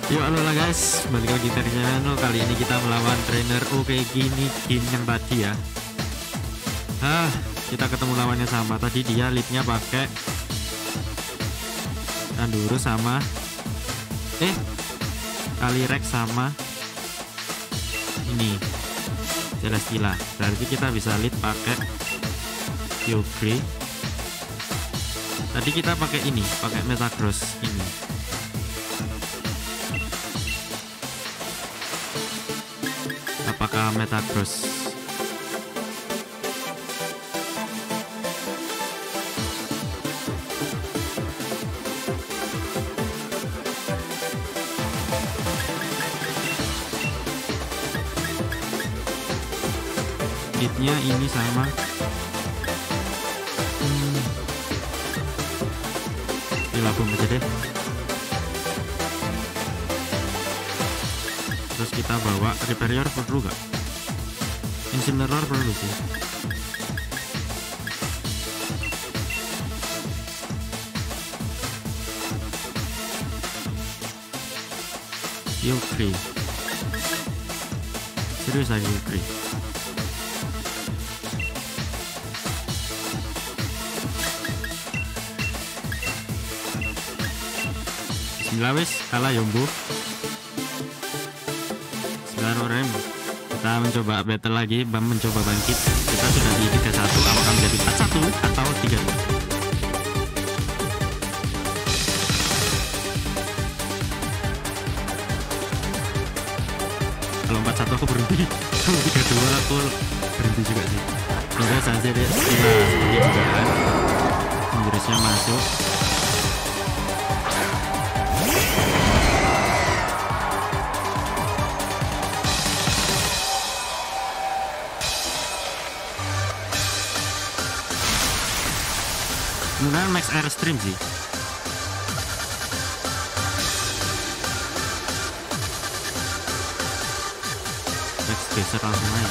Yuk halo lah guys, balik lagi ke channel. Kali ini kita melawan trainer oke gini Gin yang tadi ya. Kita ketemu lawannya sama. Tadi dia leadnya pakai Andurus sama Calyrex sama ini Celesteela. Berarti kita bisa lead pakai Kyogre. Tadi kita pakai ini, pakai Metagross ini. Apakah Metagross hitnya ini sama dilabung aja deh. Terus kita bawa Rhyperior perlu gak? Incineroar perlu sih. Kyogre serius lagi Kyogre. Bismillah, kalah Yombo. Rem, kita mencoba battle lagi, mencoba bangkit. Kita sudah di 3-1, apakah menjadi 4-1 atau 3-2? Kalau 4-1 aku berhenti, kalau 3-2 aku berhenti juga sih. Semoga saja deh, seperti dugaan jurusnya masuk. Kemudian max air stream sih. Max geser langsung aja.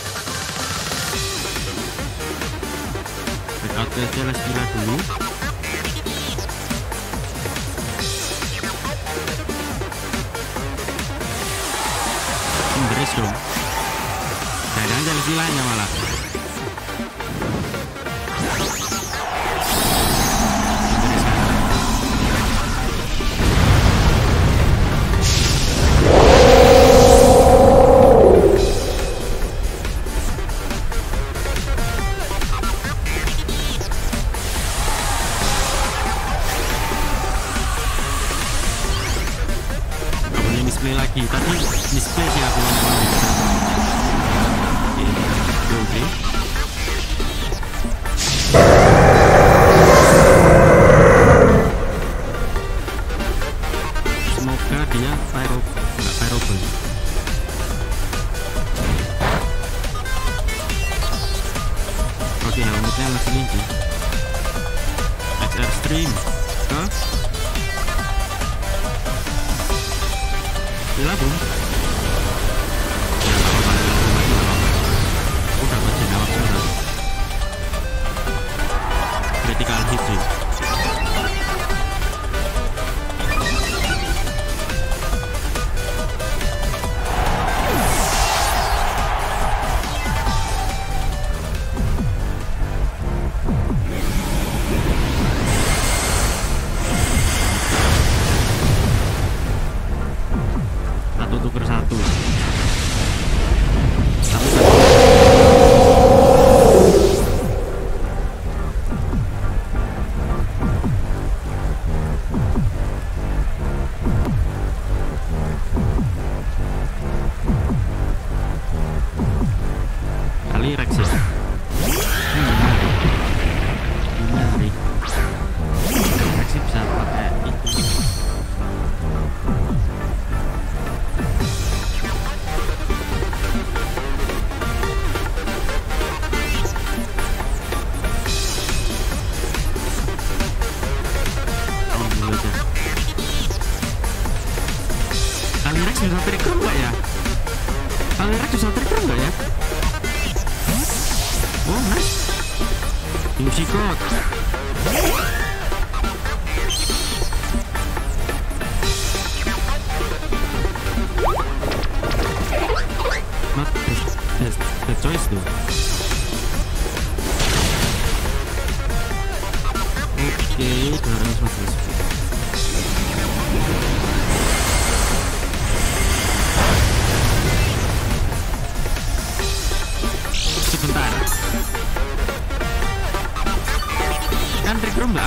Breakout ke Celesteela dulu. Beres dong. Kadang Celesteelanya malah. Lagi tadi display sih aku oke. Semoga dia Pyroball. Oke, helmetnya masih tinggi. XR stream ke dilabung. Udah baca jawab sudah. Critical hit sih. Tuker satu. Calyrex ya. Menarik. Calyrex bisa pakai itu. Calyrex bisa trigger enggak ya? Calyrex bisa trigger enggak ya? Oh nice. Musikot.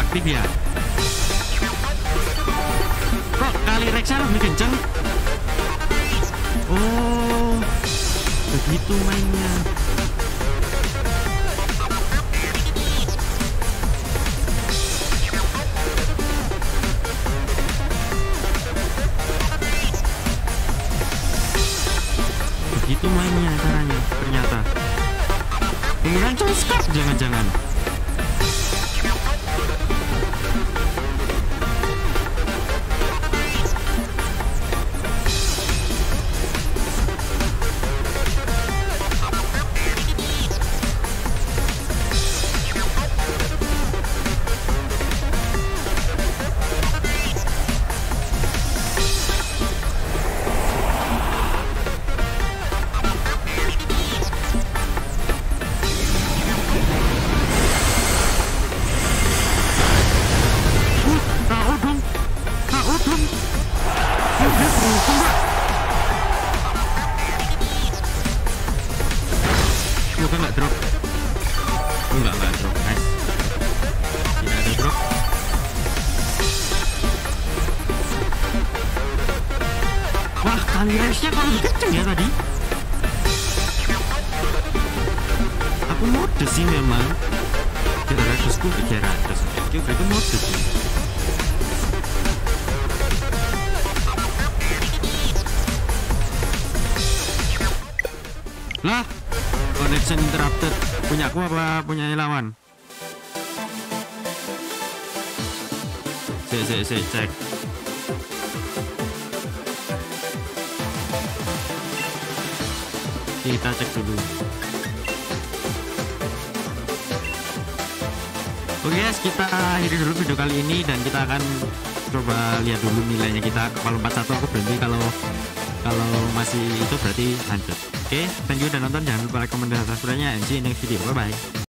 aktif ya. Kok kali Rexnya lebih kenceng? Oh, begitu mainnya. Begitu mainnya caranya ternyata. Penggunaan joystick jangan-jangan. Semoga nggak drop. Enggak drop, guys. Tidak ada drop. Wah, kali race-nya kalau kenceng ya tadi. Aku mode sih memang. Kita rakusku bicara terus. Coba itu mode sih. Lah, connection interrupted. Punya aku apa punya lawan? Cek. Kita cek dulu. Oke guys, kita akhiri dulu video kali ini dan kita akan coba lihat dulu nilainya kita. Kalau 41 aku berhenti, kalau masih itu berarti lanjut. Oke, thank you udah nonton, jangan lupa like, comment, dan subscribe-nya, and see you in next video. Bye bye.